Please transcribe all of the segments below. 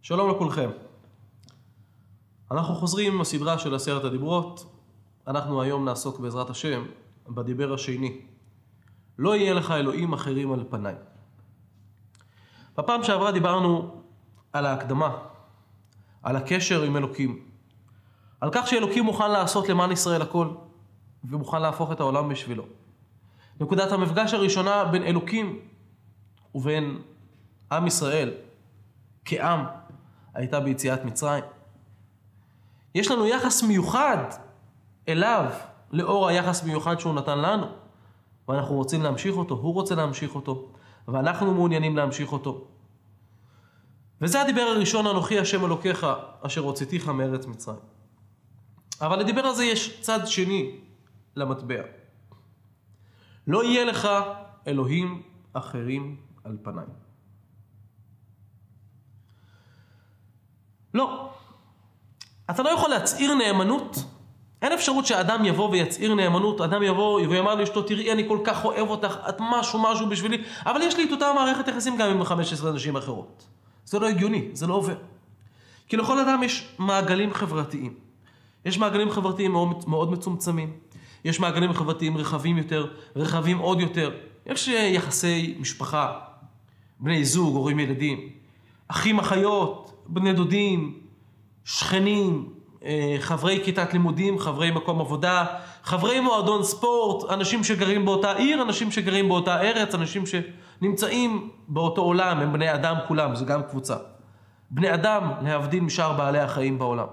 שלום לכולכם. אנחנו חוזרים עם הסדרה של 10 הדיברות. אנחנו היום נעסוק בעזרת השם בדיבר השני. לא יהיה לך אלוהים אחרים על פניי. בפעם שעברה דיברנו על ההקדמה, על הקשר עם אלוקים. על כך שאלוקים מוכן לעשות למען ישראל הכל, ומוכן להפוך את העולם בשבילו. נקודת המפגש הראשונה בין אלוקים ובין עם ישראל כעם הייתה ביציאת מצרים. יש לנו יחס מיוחד אליו, לאור היחס מיוחד שהוא נתן לנו, ואנחנו רוצים להמשיך אותו, הוא רוצה להמשיך אותו, ואנחנו מעוניינים להמשיך אותו. וזה הדיבר הראשון, אנוכי השם אלוקיך, אשר הוצאתיך מארץ מצרים. אבל לדיבר הזה יש צד שני למטבע. לא יהיה לך אלוהים אחרים על פניי. לא. אתה לא יכול להצעיר נאמנות. אין אפשרות שאדם יבוא ויצעיר נאמנות. אדם יבוא ויאמר לאשתו, תראי, אני כל כך אוהב אותך, את משהו בשבילי, אבל יש לי את אותה מערכת יחסים גם עם 15 אנשים אחרות. זה לא הגיוני, זה לא עובר. כי לכל אדם יש מעגלים חברתיים. יש מעגלים חברתיים מאוד מצומצמים. יש מעגלים חברתיים רחבים יותר, רחבים עוד יותר. יש יחסי משפחה, בני זוג, הורים, ילדים, אחים, אחיות, בני דודים, שכנים, חברי כיתת לימודים, חברי מקום עבודה, חברי מועדון ספורט, אנשים שגרים באותה עיר, אנשים שגרים באותה ארץ, אנשים שנמצאים באותו עולם, הם בני אדם כולם, זה גם קבוצה. בני אדם להבדיל משאר בעלי החיים בעולם.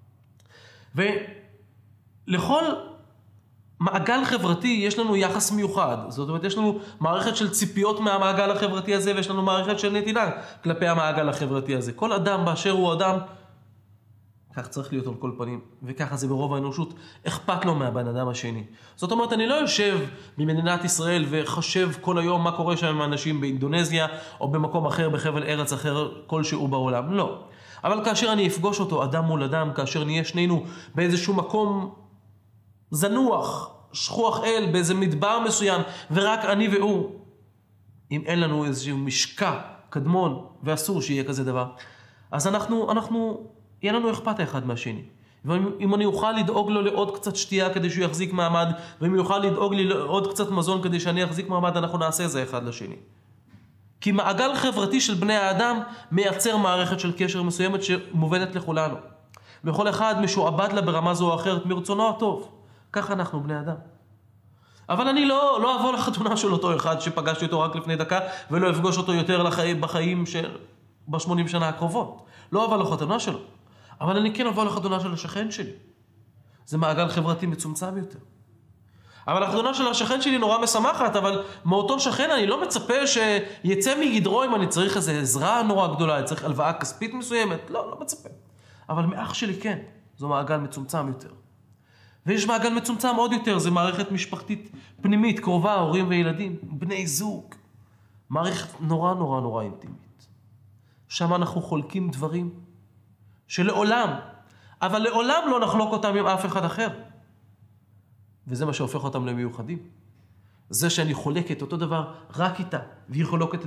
ולכל מעגל חברתי יש לנו יחס מיוחד. זאת אומרת, יש לנו מערכת של ציפיות מהמעגל החברתי הזה, ויש לנו מערכת של נתינה כלפי המעגל החברתי הזה. כל אדם באשר הוא אדם, כך צריך להיות על כל פנים, וככה זה ברוב האנושות, אכפת לו מהבן אדם השני. זאת אומרת, אני לא יושב במדינת ישראל וחושב כל היום מה קורה שם עם האנשים באינדונזיה, או במקום אחר, בחבל ארץ אחר, כלשהו בעולם. לא. אבל כאשר אני אפגוש אותו אדם מול אדם, כאשר נהיה שנינו באיזשהו מקום זנוח, שכוח אל, באיזה מדבר מסוים, ורק אני והוא, אם אין לנו איזשהו משקע קדמון, ואסור שיהיה כזה דבר, אז יהיה לנו אכפת האחד מהשני. ואם אני אוכל לדאוג לו לעוד קצת שתייה כדי שהוא יחזיק מעמד, ואם יוכל לדאוג לי לעוד קצת מזון כדי שאני אחזיק מעמד, אנחנו נעשה זה אחד לשני. כי מעגל חברתי של בני האדם מייצר מערכת של קשר מסוימת שמובנת לכולנו. וכל אחד משועבד לה ברמה זו או אחרת מרצונו הטוב. ככה אנחנו בני אדם. אבל אני לא אבוא לחתונה של אותו אחד שפגשתי אותו רק לפני דקה, ולא אפגוש אותו יותר בחיים ב-80 שנה הקרובות. לא אבוא לחתונה שלו. אבל אני כן אבוא לחתונה של השכן שלי. זה מעגל חברתי מצומצם יותר. אבל החתונה של השכן שלי נורא משמחת, אבל מאותו שכן אני לא מצפה שיצא מגדרו אם אני צריך איזו עזרה נורא גדולה, אני צריך הלוואה כספית מסוימת. לא מצפה. אבל מאח שלי כן. זו מעגל מצומצם יותר. ויש מעגל מצומצם עוד יותר, זה מערכת משפחתית פנימית, קרובה, הורים וילדים, בני זוג. מערכת נורא אינטימית. שם אנחנו חולקים דברים שלעולם, אבל לעולם לא נחלוק אותם עם אף אחד אחר. וזה מה שהופך אותם למיוחדים. זה שאני חולקת אותו דבר רק איתה, והיא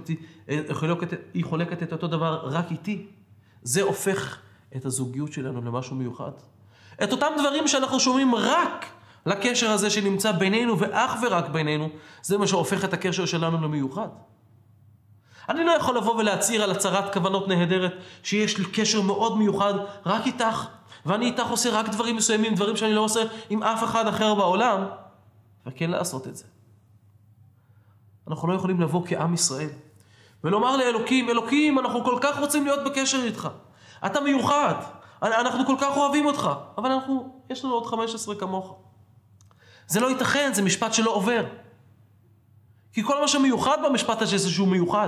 חולקת את אותו דבר רק איתי. זה הופך את הזוגיות שלנו למשהו מיוחד. את אותם דברים שאנחנו שומעים רק לקשר הזה שנמצא בינינו ואך ורק בינינו, זה מה שהופך את הקשר שלנו למיוחד. אני לא יכול לבוא ולהצהיר על הצהרת כוונות נהדרת שיש לי קשר מאוד מיוחד רק איתך, ואני איתך עושה רק דברים מסוימים, דברים שאני לא עושה עם אף אחד אחר בעולם, וכן לעשות את זה. אנחנו לא יכולים לבוא כעם ישראל ולומר לאלוקים, אלוקים, אנחנו כל כך רוצים להיות בקשר איתך. אתה מיוחד, אנחנו כל כך אוהבים אותך, אבל יש לנו עוד 15 כמוך. זה לא ייתכן, זה משפט שלא עובר. כי כל מה שמיוחד במשפט הזה זה שהוא מיוחד.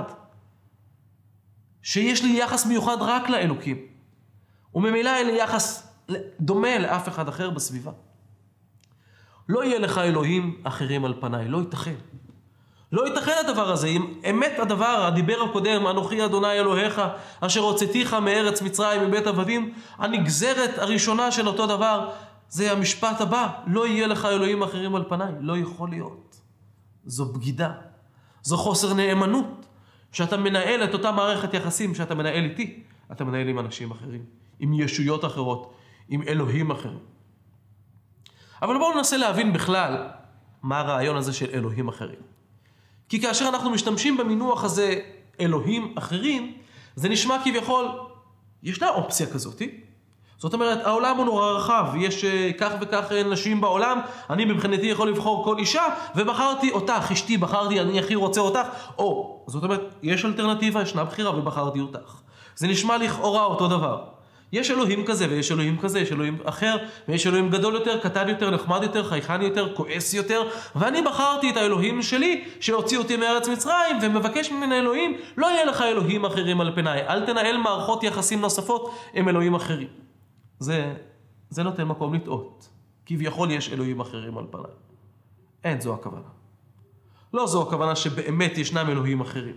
שיש לי יחס מיוחד רק לאלוקים. וממילא אין לי יחס דומה לאף אחד אחר בסביבה. לא יהיה לך אלוהים אחרים על פניי, לא ייתכן. לא ייתכן הדבר הזה. אם אמת הדבר, הדיבר הקודם, אנוכי אדוני אלוהיך, אשר הוצאתיך מארץ מצרים מבית עבדים, הנגזרת הראשונה של אותו דבר, זה המשפט הבא, לא יהיה לך אלוהים אחרים על פניי. לא יכול להיות. זו בגידה. זו חוסר נאמנות. שאתה מנהל את אותה מערכת יחסים שאתה מנהל איתי, אתה מנהל עם אנשים אחרים, עם ישויות אחרות, עם אלוהים אחרים. אבל בואו ננסה להבין בכלל מה הרעיון הזה של אלוהים אחרים. כי כאשר אנחנו משתמשים במינוח הזה, אלוהים אחרים, זה נשמע כביכול, ישנה אופציה כזאת. זאת אומרת, העולם הוא נורא רחב, יש כך וכך נשים בעולם, אני מבחינתי יכול לבחור כל אישה, ובחרתי אותך, אשתי, בחרתי, אני הכי רוצה אותך, או, זאת אומרת, יש אלטרנטיבה, ישנה בחירה ובחרתי אותך. זה נשמע לכאורה אותו דבר. יש אלוהים כזה ויש אלוהים כזה, יש אלוהים אחר, ויש אלוהים גדול יותר, קטן יותר, נחמד יותר, חייכן יותר, כועס יותר, ואני בחרתי את האלוהים שלי, שהוציא אותי מארץ מצרים, ומבקש ממנו אלוהים, לא יהיה לך אלוהים אחרים על פניי, אל תנהל מערכות יחסים נוספות עם אלוהים אחרים. זה נותן מקום לטעות. כביכול יש אלוהים אחרים על פניי. אין זו הכוונה. לא זו הכוונה שבאמת ישנם אלוהים אחרים.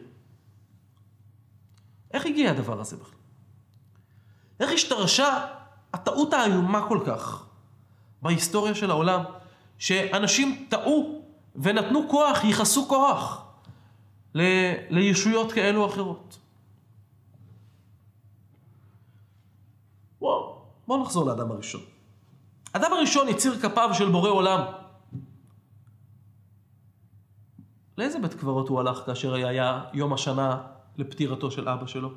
איך הגיע הדבר הזה בכלל? איך השתרשה הטעות האיומה כל כך בהיסטוריה של העולם, שאנשים טעו ונתנו כוח, ייחסו כוח לישויות כאלו אחרות? בואו נחזור לאדם הראשון. אדם הראשון יציר כפיו של בורא עולם. לאיזה בית קברות הוא הלך כאשר היה יום השנה לפטירתו של אבא שלו?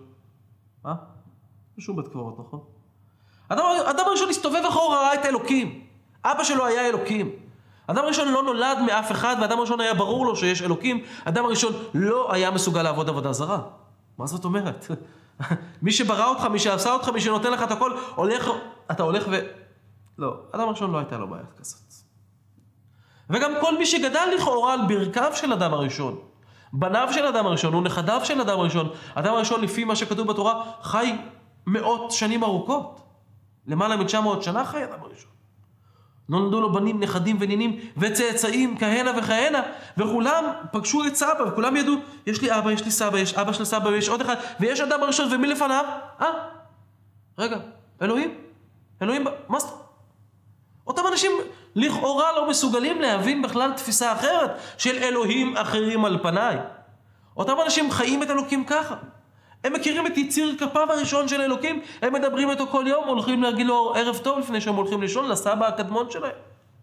שום בית קברות, נכון? אדם הראשון הסתובב אחורה, ראה את אלוקים. אבא שלו היה אלוקים. אדם הראשון לא נולד מאף אחד, ואדם הראשון היה ברור לו שיש אלוקים. אדם הראשון לא היה מסוגל לעבוד עבודה זרה. מה זאת אומרת? מי שברא אותך, מי שעשה אותך, מי שנותן לך את הכל, אתה הולך ו... לא, אדם הראשון לא הייתה לו בעיה כזאת. וגם כל מי שגדל לכאורה על ברכיו של אדם הראשון, בניו של אדם הראשון, ונכדיו של אדם הראשון, אדם הראשון לפי מה שכתוב בתורה, חי מאות שנים ארוכות. למעלה מ-900 שנה חי אדם הראשון. נולדו לו בנים, נכדים ונינים וצאצאים כהנה וכהנה, וכולם פגשו את סבא, וכולם ידעו, יש לי אבא, יש לי סבא, יש אבא של סבא, ויש עוד אחד, ויש אדם הראשון, ומי לפניו? רגע, אלוהים? מה זה? אותם אנשים לכאורה לא מסוגלים להבין בכלל תפיסה אחרת של אלוהים אחרים על פניי. אותם אנשים חיים את אלוקים ככה. הם מכירים את יציר כפיו הראשון של אלוקים, הם מדברים איתו כל יום, הולכים להגיד לו ערב טוב לפני שהם הולכים לישון, לסבא הקדמון שלהם.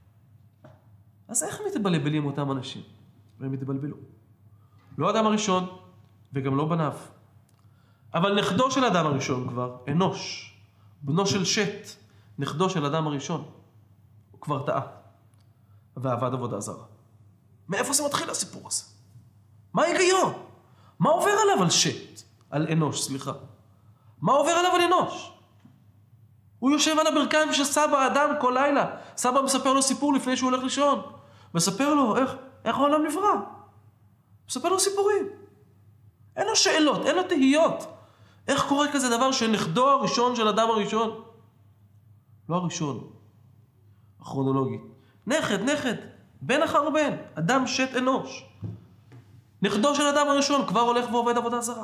אז איך מתבלבלים אותם אנשים? והם מתבלבלו. לא אדם הראשון וגם לא בניו. אבל נכדו של אדם הראשון כבר, אנוש, בנו של שת, נכדו של אדם הראשון, הוא כבר טעה ועבד עבודה זרה. מאיפה זה מתחיל הסיפור הזה? מה ההיגיון? מה עובר עליו על שת? על אנוש, סליחה. מה עובר עליו על אנוש? הוא יושב על הברכיים של סבא האדם כל לילה. סבא מספר לו סיפור לפני שהוא הולך לישון. מספר לו איך העולם נברא. מספר לו סיפורים. אין לו שאלות, אין לו תהיות. איך קורה כזה דבר שנכדו הראשון של אדם הראשון? לא הראשון, הכרונולוגי. נכד, בן אחר בן, אדם שת אנוש. נכדו של אדם הראשון כבר הולך ועובד עבודה זרה.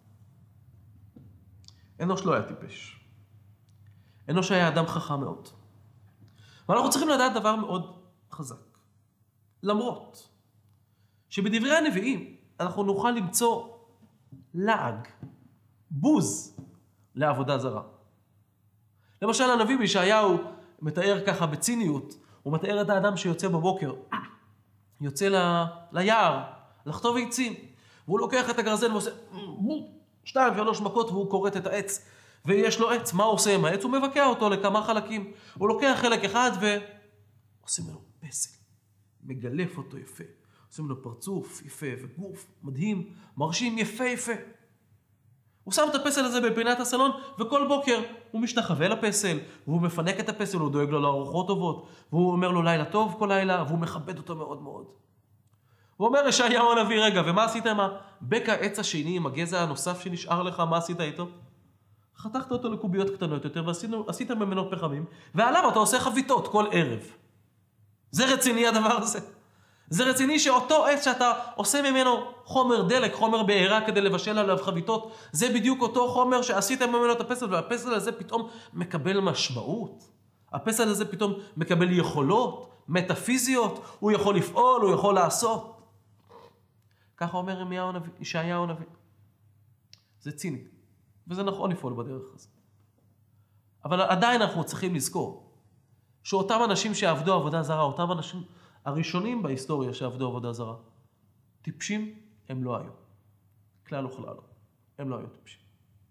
אנוש לא היה טיפש. אנוש היה אדם חכם מאוד. ואנחנו צריכים לדעת דבר מאוד חזק. למרות שבדברי הנביאים אנחנו נוכל למצוא לעג, בוז לעבודה זרה. למשל הנביא בישעיהו מתאר ככה בציניות, הוא מתאר את האדם שיוצא בבוקר, יוצא ליער, לחטוב עצים, והוא לוקח את הגרזן ועושה 2-3 מכות והוא קורט את העץ, ויש לו עץ, מה הוא עושה עם העץ? הוא מבקע אותו לכמה חלקים, הוא לוקח חלק אחד ועושה ממנו פסל, מגלף אותו יפה, עושה ממנו פרצוף יפה וגוף מדהים, מרשים יפה. הוא שם את הפסל הזה בפינת הסלון, וכל בוקר הוא משתחווה לפסל, והוא מפנק את הפסל, הוא דואג לו לארוחות טובות, והוא אומר לו לילה טוב כל לילה, והוא מכבד אותו מאוד מאוד. הוא אומר ישעיהו הנביא, רגע, ומה עשית עם בקע העץ השני, עם הגזע הנוסף שנשאר לך, מה עשית איתו? חתכת אותו לקוביות קטנות יותר, ועשית ממנו פחמים, ועליו אתה עושה חביתות כל ערב. זה רציני הדבר הזה. זה רציני שאותו עץ שאתה עושה ממנו חומר דלק, חומר בעירה כדי לבשל עליו חביתות, זה בדיוק אותו חומר שעשית ממנו את הפסל, והפסל הזה פתאום מקבל משמעות. הפסל הזה פתאום מקבל יכולות, מטאפיזיות, הוא יכול לפעול, הוא יכול לעשות. ככה אומר ישעיהו הנביא. זה ציני. וזה נכון לפעול בדרך הזאת. אבל עדיין אנחנו צריכים לזכור שאותם אנשים שעבדו עבודה זרה, אותם אנשים הראשונים בהיסטוריה שעבדו עבודה זרה, טיפשים הם לא היו. כלל וכלל לא. הם לא היו טיפשים.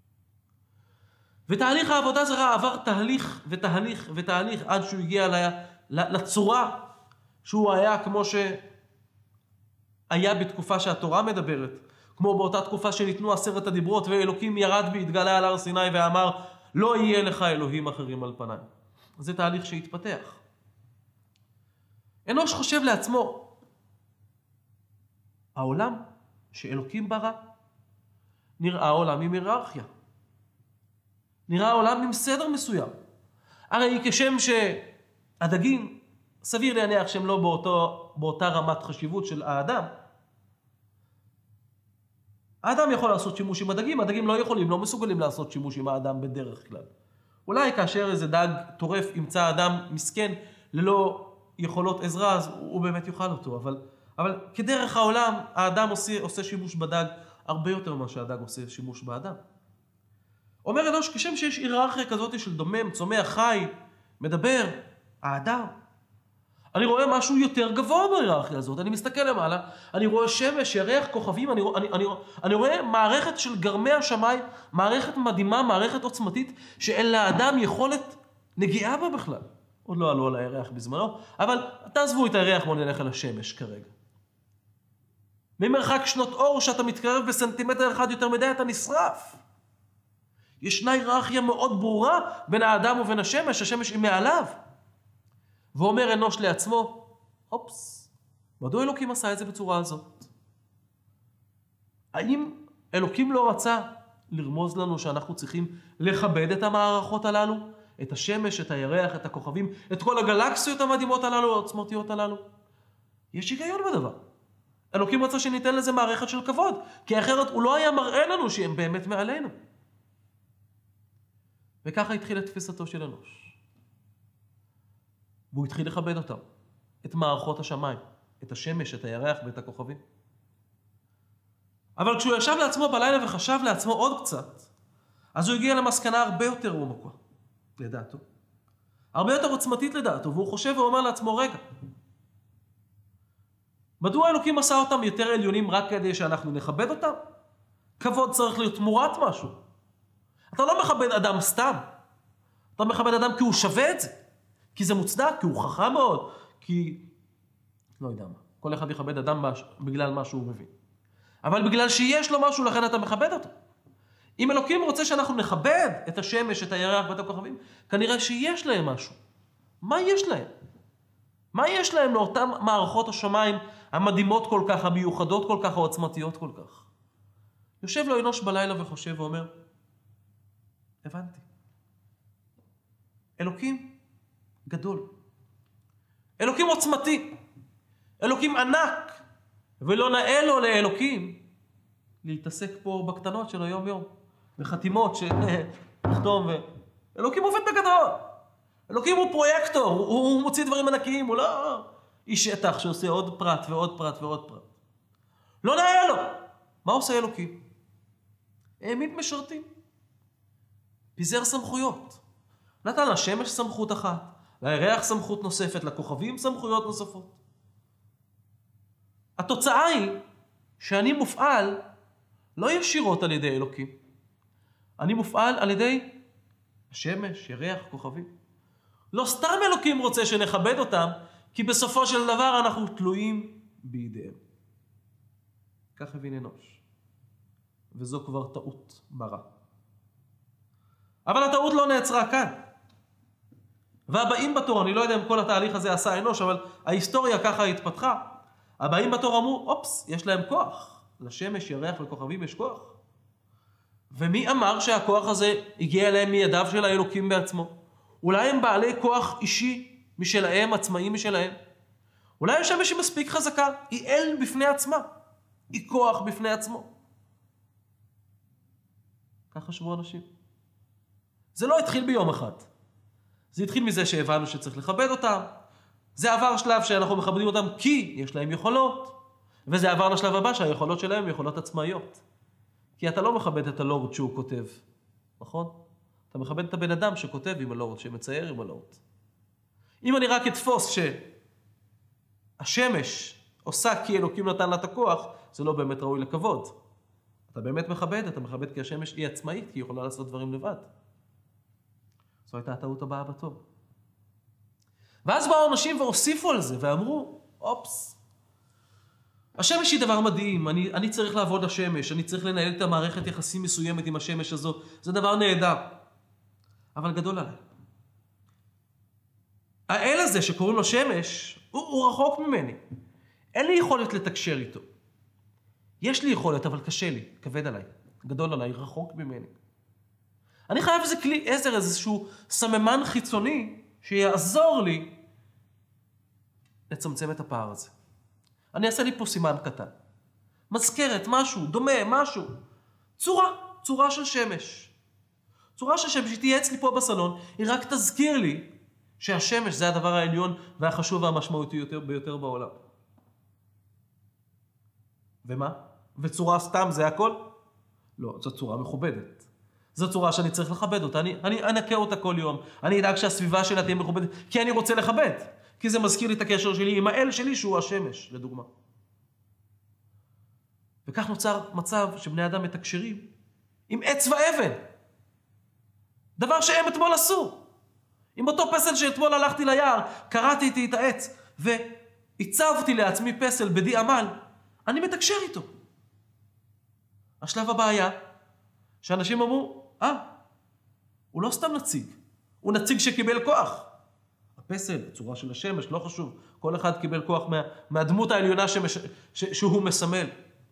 ותהליך העבודה זרה עבר תהליך ותהליך ותהליך עד שהוא הגיע לצורה שהוא היה כמו שהיה בתקופה שהתורה מדברת, כמו באותה תקופה שניתנו 10 הדיברות ואלוקים ירד והתגלה על הר סיני ואמר לא יהיה לך אלוהים אחרים על פניי. זה תהליך שהתפתח. אנוש חושב לעצמו, העולם שאלוקים ברא נראה עולם עם היררכיה. נראה עולם עם סדר מסוים. הרי כשם שהדגים, סביר להניח שהם לא באותה רמת חשיבות של האדם. האדם יכול לעשות שימוש עם הדגים, הדגים לא יכולים, לא מסוגלים לעשות שימוש עם האדם בדרך כלל. אולי כאשר איזה דג טורף ימצא אדם מסכן ללא יכולות עזרה, אז הוא באמת יאכל אותו. אבל כדרך העולם, האדם עושה שימוש בדג הרבה יותר ממה שהדג עושה שימוש באדם. אומר אנוש, כשם שיש היררכיה כזאת של דומם, צומח, חי, מדבר, האדם. אני רואה משהו יותר גבוה בהיררכיה הזאת, אני מסתכל למעלה, אני רואה שמש, ירח, כוכבים, אני רואה מערכת של גרמי השמיים, מערכת מדהימה, מערכת עוצמתית, שאין לאדם יכולת נגיעה בה בכלל. עוד לא עלו על הירח בזמנו, אבל תעזבו את הירח, בואו נלך על השמש כרגע. ממרחק שנות אור שאתה מתקרב בסנטימטר אחד יותר מדי, אתה נשרף. ישנה היררכיה מאוד ברורה בין האדם ובין השמש, השמש היא מעליו. ואומר אנוש לעצמו, אופס, מדוע אלוקים עשה את זה בצורה הזאת? האם אלוקים לא רצה לרמוז לנו שאנחנו צריכים לכבד את המערכות הללו? את השמש, את הירח, את הכוכבים, את כל הגלקסיות המדהימות הללו, העוצמתיות הללו? יש היגיון בדבר. אלוקים רצה שניתן לזה מערכת של כבוד, כי אחרת הוא לא היה מראה לנו שהם באמת מעלינו. וככה התחילה תפיסתו של אנוש. והוא התחיל לכבד אותם, את מערכות השמיים, את השמש, את הירח ואת הכוכבים. אבל כשהוא ישב לעצמו בלילה וחשב לעצמו עוד קצת, אז הוא הגיע למסקנה הרבה יותר עמוקה, לדעתו. הרבה יותר עוצמתית לדעתו, והוא חושב ואומר לעצמו, רגע, מדוע אלוקים עשה אותם יותר עליונים רק כדי שאנחנו נכבד אותם? כבוד צריך להיות תמורת משהו. אתה לא מכבד אדם סתם. אתה מכבד אדם כי הוא שווה את זה. כי זה מוצדק, כי הוא חכם מאוד, כי... לא יודע מה. כל אחד יכבד אדם בגלל מה שהוא מבין. אבל בגלל שיש לו משהו, לכן אתה מכבד אותו. אם אלוקים רוצה שאנחנו נכבד את השמש, את הירח ואת הכוכבים, כנראה שיש להם משהו. מה יש להם? מה יש להם לאותן מערכות השמיים המדהימות כל כך, המיוחדות כל כך, העוצמתיות כל כך? יושב לו אנוש בלילה וחושב ואומר, הבנתי. אלוקים גדול. אלוקים עוצמתי. אלוקים ענק. ולא נאה לו לאלוקים להתעסק פה בקטנות של היום יום. בחתימות של לחתום. אלוקים עובד בגדול. אלוקים הוא פרויקטור. הוא מוציא דברים ענקיים. הוא לא איש שטח שעושה עוד פרט ועוד פרט ועוד פרט. לא נאה לו. מה עושה אלוקים? העמיד משרתים. פיזר סמכויות. נתן לשמש סמכות אחת, לירח סמכות נוספת, לכוכבים סמכויות נוספות. התוצאה היא שאני מופעל לא ישירות על ידי אלוקים. אני מופעל על ידי השמש, ירח, כוכבים. לא סתם אלוקים רוצה שנכבד אותם, כי בסופו של דבר אנחנו תלויים בידיהם. כך הבין אנוש. וזו כבר טעות מרה. אבל הטעות לא נעצרה כאן. והבאים בתור, אני לא יודע אם כל התהליך הזה עשה אנוש, אבל ההיסטוריה ככה התפתחה. הבאים בתור אמרו, אופס, יש להם כוח. לשמש, ירח וכוכבים יש כוח. ומי אמר שהכוח הזה הגיע אליהם מידיו של האלוקים בעצמו? אולי הם בעלי כוח אישי משלהם, עצמאיים משלהם. אולי השמש היא מספיק חזקה, היא אל בפני עצמה. היא כוח בפני עצמו. כך חשבו אנשים. זה לא התחיל ביום אחד. זה התחיל מזה שהבנו שצריך לכבד אותם. זה עבר שלב שאנחנו מכבדים אותם כי יש להם יכולות. וזה עבר לשלב הבא שהיכולות שלהם הם יכולות עצמאיות. כי אתה לא מכבד את הלורד שהוא כותב נכון? אתה מכבד את הבן אדם שכותב עם הלורד, שמצייר עם הלורד. אם אני רק אתפוס שהשמש עושה כי אלוקים נתן לה את הכוח, זה לא באמת ראוי לכבוד. אתה באמת מכבד, אתה מכבד כי השמש היא עצמאית, כי היא יכולה לעשות דברים לבד. זו הייתה הטעות הבאה בתור. ואז באו אנשים והוסיפו על זה, ואמרו, אופס, השמש היא דבר מדהים, אני צריך לעבוד השמש, אני צריך לנהל את המערכת יחסים מסוימת עם השמש הזו, זה דבר נהדר. אבל גדול עליי. האל הזה שקוראים לו שמש, הוא רחוק ממני. אין לי יכולת לתקשר איתו. יש לי יכולת, אבל קשה לי, כבד עליי, גדול עליי, רחוק ממני. אני חייב איזה כלי עזר, איזשהו סממן חיצוני, שיעזור לי לצמצם את הפער הזה. אני אעשה לי פה סימן קטן. מזכרת, משהו, דומה, משהו. צורה של שמש. צורה של שמש, היא תהיה אצלי פה בסלון, היא רק תזכיר לי שהשמש זה הדבר העליון והחשוב והמשמעותי ביותר בעולם. ומה? וצורה סתם זה הכל? לא, זו צורה מכובדת. זו צורה שאני צריך לכבד אותה, אני אנקה אותה כל יום. אני אדאג שהסביבה שלה תהיה מכובדת, כי אני רוצה לכבד. כי זה מזכיר לי את הקשר שלי עם האל שלי שהוא השמש, לדוגמה. וכך נוצר מצב שבני אדם מתקשרים עם עץ ואבן. דבר שהם אתמול עשו. עם אותו פסל שאתמול הלכתי ליער, קראתי איתי את העץ, והצבתי לעצמי פסל בדי עמל, אני מתקשר איתו. השלב הבא היה, שאנשים אמרו, הוא לא סתם נציג, הוא נציג שקיבל כוח. הפסל, צורה של השמש, לא חשוב, כל אחד קיבל כוח מהדמות העליונה שהוא מסמל.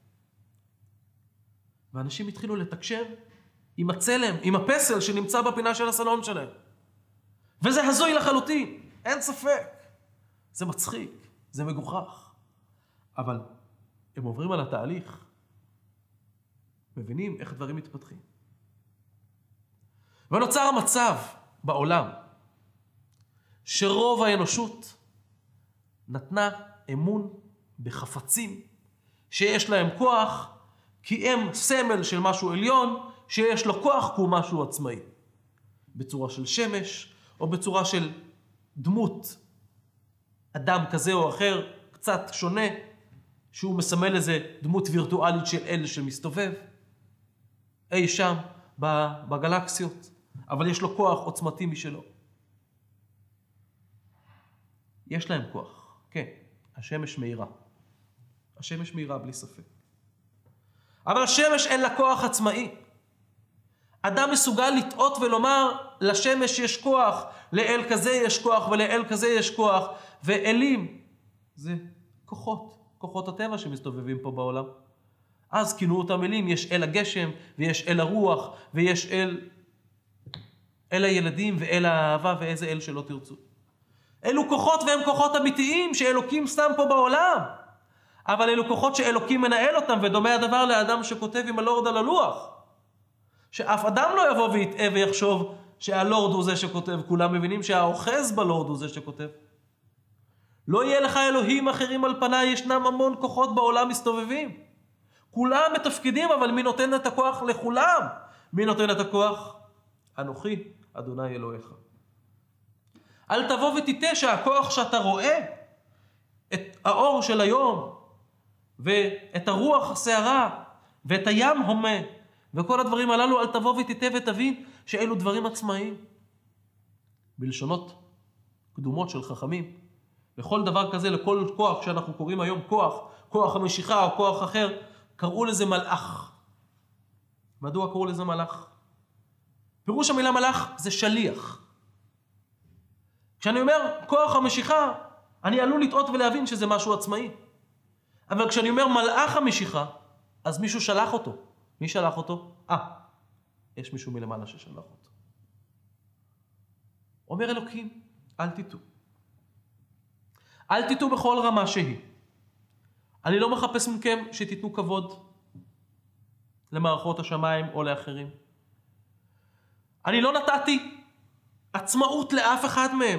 ואנשים התחילו לתקשר עם הצלם, עם הפסל שנמצא בפינה של הסלון שלהם. וזה הזוי לחלוטין, אין ספק. זה מצחיק, זה מגוחך. אבל הם עוברים על התהליך, מבינים איך דברים מתפתחים. ונוצר המצב בעולם, שרוב האנושות נתנה אמון בחפצים שיש להם כוח, כי הם סמל של משהו עליון, שיש לו כוח כי הוא משהו עצמאי. בצורה של שמש, או בצורה של דמות, אדם כזה או אחר, קצת שונה, שהוא מסמל איזה דמות וירטואלית של אל שמסתובב, אי שם בגלקסיות, אבל יש לו כוח עוצמתי משלו. יש להם כוח, כן, השמש מאירה. השמש מאירה בלי ספק. אבל השמש אין לה כוח עצמאי. אדם מסוגל לטעות ולומר, לשמש יש כוח, לאל כזה יש כוח ולאל כזה יש כוח, ואלים זה כוחות הטבע שמסתובבים פה בעולם. אז כינו אותם אלים, יש אל הגשם ויש אל הרוח ויש אל הילדים ואל האהבה ואיזה אל שלא תרצו. אלו כוחות והם כוחות אמיתיים שאלוקים שם פה בעולם. אבל אלו כוחות שאלוקים מנהל אותם, ודומה הדבר לאדם שכותב עם הלורד על הלוח. שאף אדם לא יבוא ויטעה ויחשוב שהלורד הוא זה שכותב. כולם מבינים שהאוחז בלורד הוא זה שכותב. לא יהיה לך אלוהים אחרים על פניי, ישנם המון כוחות בעולם מסתובבים. כולם מתפקידים, אבל מי נותן את הכוח לכולם? מי נותן את הכוח? אנוכי, אדוני אלוהיך. אל תבוא ותטעה שהכוח שאתה רואה, את האור של היום, ואת הרוח הסערה, ואת הים הומה, וכל הדברים הללו, אל תבוא ותטעה ותבין שאלו דברים עצמאיים. בלשונות קדומות של חכמים, לכל דבר כזה, לכל כוח שאנחנו קוראים היום כוח המשיכה או כוח אחר, קראו לזה מלאך. מדוע קראו לזה מלאך? פירוש המילה מלאך זה שליח. כשאני אומר כוח המשיכה, אני עלול לטעות ולהבין שזה משהו עצמאי. אבל כשאני אומר מלאך המשיכה, אז מישהו שלח אותו. מי שלח אותו? יש מישהו מלמעלה ששלח אותו. אומר אלוקים, אל תטעו. אל תטעו בכל רמה שהיא. אני לא מחפש מכם שתיתנו כבוד למערכות השמיים או לאחרים. אני לא נתתי עצמאות לאף אחד מהם.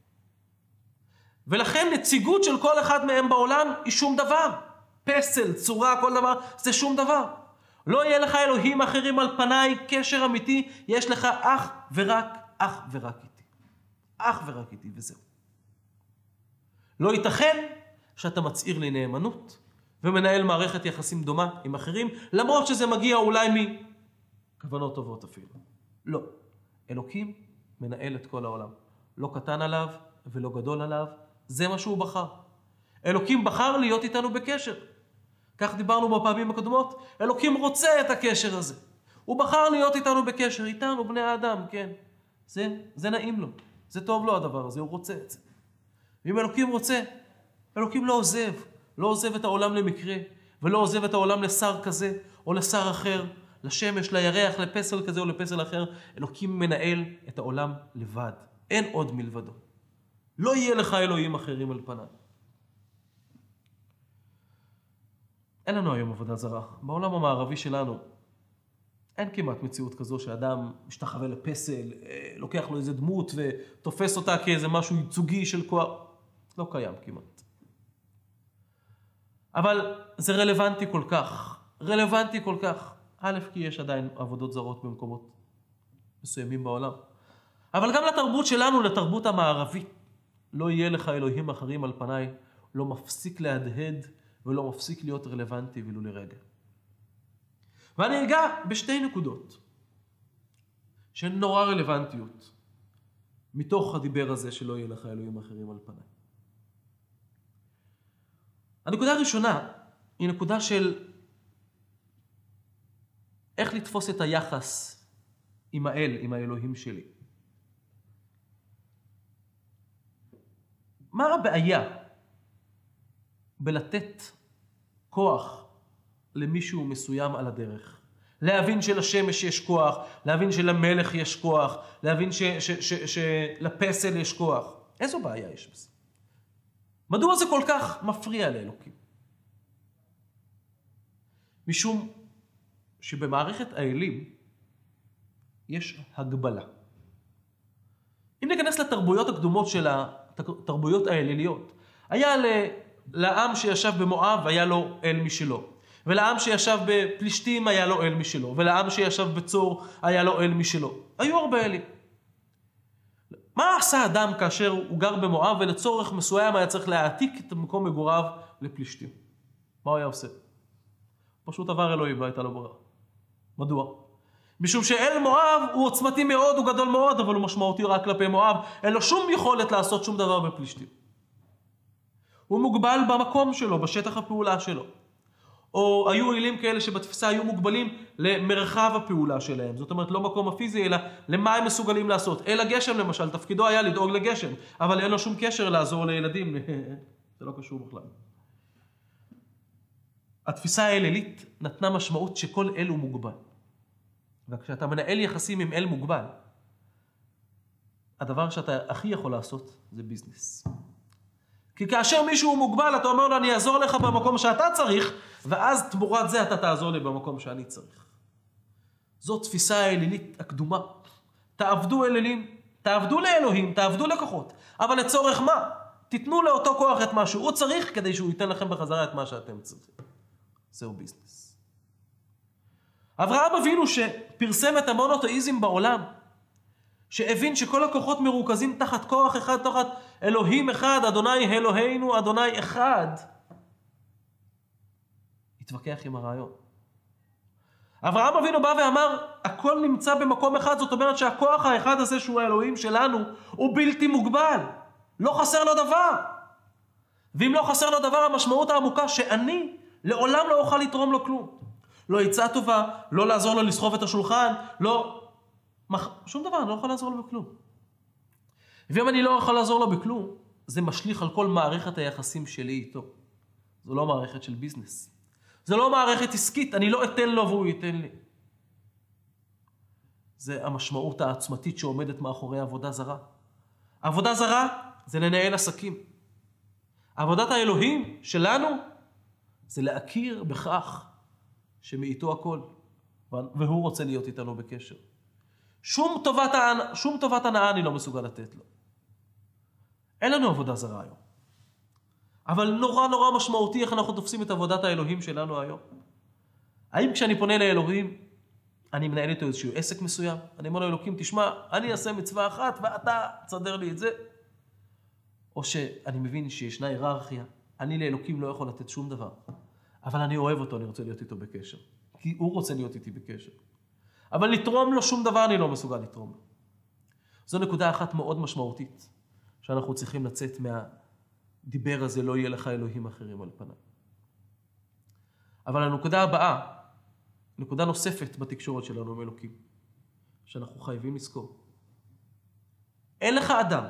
ולכן נציגות של כל אחד מהם בעולם היא שום דבר. פסל, צורה, כל דבר, זה שום דבר. לא יהיה לך אלוהים אחרים על פניי, קשר אמיתי, יש לך אך ורק איתי. אך ורק איתי, וזהו. לא ייתכן שאתה מצעיר לי נאמנות, ומנהל מערכת יחסים דומה עם אחרים, למרות שזה מגיע אולי מכוונות טובות אפילו. לא. אלוקים מנהל את כל העולם. לא קטן עליו ולא גדול עליו, זה מה שהוא בחר. אלוקים בחר להיות איתנו בקשר. כך דיברנו בפעמים הקודמות, אלוקים רוצה את הקשר הזה. הוא בחר להיות איתנו בקשר, איתנו בני האדם, כן. זה נעים לו, זה טוב לו הדבר הזה, הוא רוצה את זה. ואם אלוקים רוצה, אלוקים לא עוזב את העולם למקרה, ולא עוזב את העולם לשר כזה או לשר אחר, לשמש, לירח, לפסל כזה או לפסל אחר. אלוקים מנהל את העולם לבד, אין עוד מלבדו. לא יהיה לך אלוהים אחרים על פניו. אין לנו היום עבודה זרה. בעולם המערבי שלנו אין כמעט מציאות כזו שאדם משתחווה לפסל, לוקח לו איזה דמות ותופס אותה כאיזה משהו ייצוגי של כוח. לא קיים כמעט. אבל זה רלוונטי כל כך. א', כי יש עדיין עבודות זרות במקומות מסוימים בעולם. אבל גם לתרבות שלנו, לתרבות המערבית, לא יהיה לך אלוהים אחרים על פניי, לא מפסיק להדהד ולא מפסיק להיות רלוונטי ולו לרגע. ואני אגע בשתי נקודות שהן נורא רלוונטיות מתוך הדיבר הזה שלא יהיה לך אלוהים אחרים על פניי. הנקודה הראשונה היא נקודה של איך לתפוס את היחס עם עם האלוהים שלי. מה הבעיה בלתת כוח למישהו מסוים על הדרך? להבין שלשמש יש כוח, להבין שלמלך יש כוח, להבין שלפסל יש כוח. איזו בעיה יש בזה? מדוע זה כל כך מפריע לאלוקים? משום שבמערכת האלים יש הגבלה. אם ניכנס לתרבויות הקדומות של התרבויות האליליות, היה לעם שישב במואב היה לו אל משלו, ולעם שישב בפלישתים היה לו אל משלו, ולעם שישב בצור היה לו אל משלו. היו הרבה אלים. מה עשה אדם כאשר הוא גר במואב ולצורך מסוים היה צריך להעתיק את מקום מגוריו לפלישתים? מה הוא היה עושה? פשוט עבר אלוהים, לא הייתה לו ברירה. מדוע? משום שאל מואב הוא עוצמתי מאוד, הוא גדול מאוד, אבל הוא משמעותי רק כלפי מואב. אין לו שום יכולת לעשות שום דבר בפלישתים. הוא מוגבל במקום שלו, בשטח הפעולה שלו. או היו אלים כאלה שבתפיסה היו מוגבלים למרחב הפעולה שלהם. זאת אומרת, לא מקום הפיזי, אלא למה הם מסוגלים לעשות. אל הגשם למשל, תפקידו היה לדאוג לגשם, אבל אין לו שום קשר לעזור לילדים. זה לא קשור בכלל. התפיסה האלילית נתנה משמעות שכל אל הוא מוגבל. וכשאתה מנהל יחסים עם אל מוגבל, הדבר שאתה הכי יכול לעשות זה ביזנס. כי כאשר מישהו הוא מוגבל, אתה אומר לו, אני אעזור לך במקום שאתה צריך, ואז תמורת זה אתה תעזור לי במקום שאני צריך. זו תפיסה האלילית הקדומה. תעבדו אלילים, תעבדו לאלוהים, תעבדו לכוחות. אבל לצורך מה? תיתנו לאותו כוח את מה שהוא צריך, כדי שהוא ייתן לכם בחזרה את מה שאתם צריכים. זהו ביזנס. אברהם אבינו שפרסם את המונותאיזם בעולם, שהבין שכל הכוחות מרוכזים תחת כוח אחד, תחת אלוהים אחד, אדוני אלוהינו, אדוני אחד, התווכח עם הרעיון. אברהם אבינו בא ואמר, הכל נמצא במקום אחד, זאת אומרת שהכוח האחד הזה שהוא האלוהים שלנו, הוא בלתי מוגבל, לא חסר לו דבר. ואם לא חסר לו דבר, המשמעות העמוקה שאני לעולם לא אוכל לתרום לו כלום. לא עצה טובה, לא לעזור לו לסחוב את השולחן, שום דבר, אני לא יכול לעזור לו בכלום. ואם אני לא יכול לעזור לו בכלום, זה משליך על כל מערכת היחסים שלי איתו. זו לא מערכת של ביזנס. זו לא מערכת עסקית, אני לא אתן לו והוא ייתן לי. זה המשמעות העצמתית שעומדת מאחורי עבודה זרה. עבודה זרה זה לנהל עסקים. עבודת האלוהים שלנו זה להכיר בכך שמאיתו הכל, והוא רוצה להיות איתנו בקשר. שום טובת הנאה אני לא מסוגל לתת לו. אין לנו עבודה זרה היום. אבל נורא משמעותי איך אנחנו תופסים את עבודת האלוהים שלנו היום. האם כשאני פונה לאלוהים, אני מנהל איתו איזשהו עסק מסוים? אני אומר לו, אלוקים, תשמע, אני אעשה מצווה אחת ואתה תסדר לי את זה. או שאני מבין שישנה היררכיה, אני לאלוקים לא יכול לתת שום דבר, אבל אני אוהב אותו, אני רוצה להיות איתו בקשר. כי הוא רוצה להיות איתי בקשר. אבל לתרום לו שום דבר אני לא מסוגל לתרום לו. זו נקודה אחת מאוד משמעותית, שאנחנו צריכים לצאת מהדיבר הזה, לא יהיה לך אלוהים אחרים על פניי. אבל הנקודה הבאה, נקודה נוספת בתקשורת שלנו עם אלוקים, שאנחנו חייבים לזכור. אין לך אדם.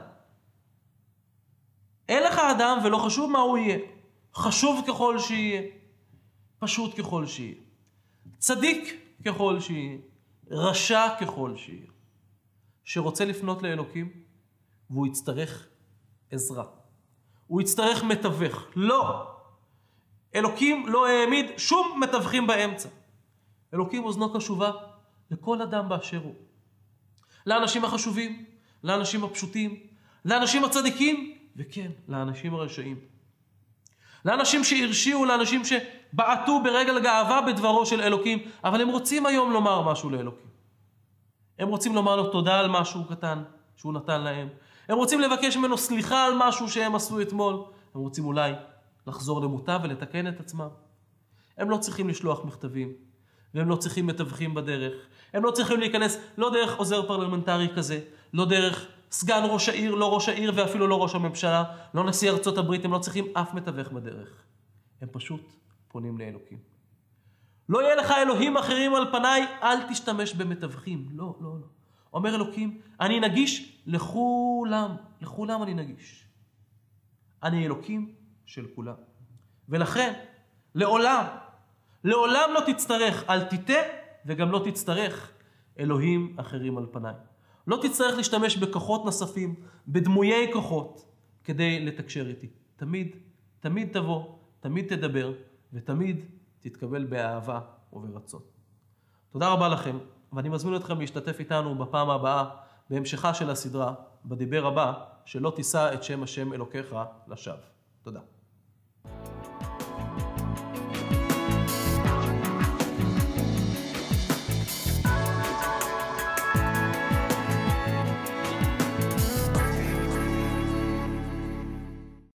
אין לך אדם ולא חשוב מה הוא יהיה. חשוב ככל שיהיה. פשוט ככל שיהיה. צדיק ככל שיהיה. רשע ככל שיהיה. שרוצה לפנות לאלוקים, והוא יצטרך עזרה. הוא יצטרך מתווך. לא. אלוקים לא העמיד שום מתווכים באמצע. אלוקים אוזנו קשובה לכל אדם באשר הוא. לאנשים החשובים, לאנשים הפשוטים, לאנשים הצדיקים, וכן, לאנשים הרשעים. לאנשים שהרשיעו, לאנשים שבעטו ברגל גאווה בדברו של אלוקים, אבל הם רוצים היום לומר משהו לאלוקים. הם רוצים לומר לו תודה על משהו קטן שהוא נתן להם. הם רוצים לבקש ממנו סליחה על משהו שהם עשו אתמול. הם רוצים אולי לחזור למוטב ולתקן את עצמם. הם לא צריכים לשלוח מכתבים, והם לא צריכים מתווכים בדרך. הם לא צריכים להיכנס לא דרך עוזר פרלמנטרי כזה, לא דרך סגן ראש העיר, לא ראש העיר ואפילו לא ראש הממשלה, לא נשיא ארצות הברית, הם לא צריכים אף מתווך בדרך. הם פשוט פונים לאלוקים. לא יהיה לך אלוהים אחרים על פניי, אל תשתמש במתווכים. לא, לא, לא. אומר אלוקים, אני נגיש לכולם, לכולם אני נגיש. אני אלוקים של כולם. ולכן, לעולם לא תצטרך, אל תיטה, וגם לא תצטרך אלוהים אחרים על פניי. לא תצטרך להשתמש בכוחות נוספים, בדמויי כוחות, כדי לתקשר איתי. תמיד תבוא, תמיד תדבר, ותמיד תתקבל באהבה וברצון. תודה רבה לכם, ואני מזמין אתכם להשתתף איתנו בפעם הבאה, בהמשכה של הסדרה, בדיבר הבא, שלא תישא את שם השם אלוקיך לשווא. תודה.